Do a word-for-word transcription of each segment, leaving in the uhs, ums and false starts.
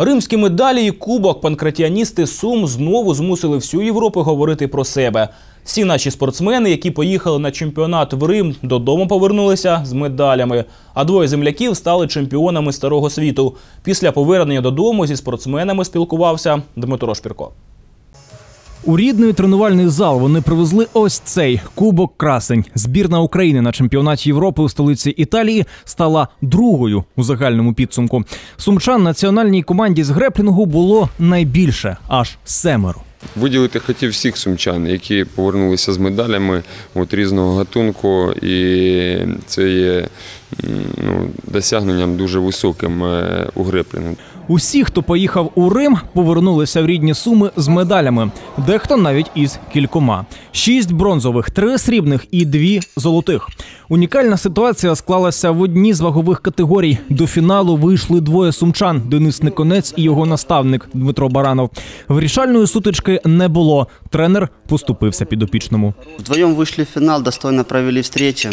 Римські медалі і кубок панкратіоністи Сум знову змусили всю Європу говорити про себе. Всі наші спортсмени, які поїхали на чемпіонат в Рим, додому повернулися з медалями. А двоє земляків стали чемпіонами Старого світу. Після повернення додому зі спортсменами спілкувався Дмитро Шпірко. У рідний тренувальний зал вони привезли ось цей кубок красень. Збірна України на чемпіонаті Європи у столиці Італії стала другою у загальному підсумку. Сумчан національній команді з греплінгу було найбільше – аж семеро. Виділити хотів всіх сумчан, які повернулися з медалями от, різного гатунку, і це є ну, досягненням дуже високим у греплінгу. Усі, хто поїхав у Рим, повернулися в рідні Суми з медалями. Дехто навіть із кількома. Шість бронзових, три срібних і дві золотих. Унікальна ситуація склалася в одній з вагових категорій. До фіналу вийшли двоє сумчан – Денис Никонець і його наставник Дмитро Баранов. Вирішальної сутички не було. Тренер поступився підопічному. Вдвоєм вийшли в фінал, достойно провели встречу.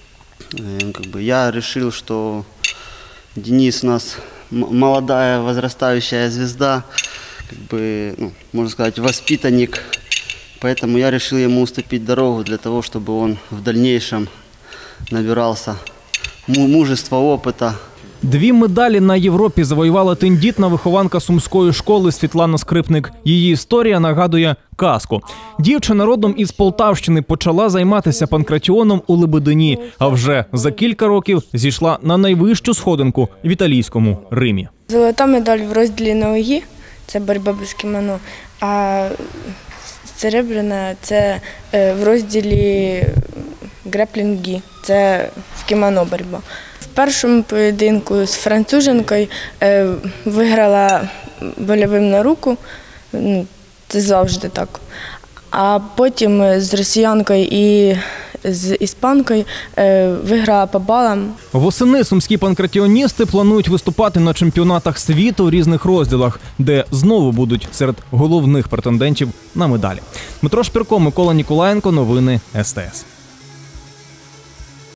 Я вирішив, що Денис у нас молодая возрастающая звезда, как бы, ну, можно сказать, воспитанник. Поэтому я решил ему уступить дорогу для того, чтобы он в дальнейшем набирался мужества, опыта. Дві медалі на Європі завоювала тендітна вихованка сумської школи Світлана Скрипник. Її історія нагадує казку. Дівчина родом із Полтавщини почала займатися панкратіоном у Лебедині, а вже за кілька років зійшла на найвищу сходинку в італійському Римі. Золота медаль в розділі ноги – це боротьба без кімоно, а серебряна – це в розділі греплінг-гі, це в кімоно боротьба. В першому поєдинку з француженкою виграла больовим на руку, це завжди так. А потім з росіянкою і з іспанкою виграла по балам. Восени сумські панкратіоністи планують виступати на чемпіонатах світу у різних розділах, де знову будуть серед головних претендентів на медалі. Дмитро Шпірко, Микола Ніколаєнко, новини ес те ес.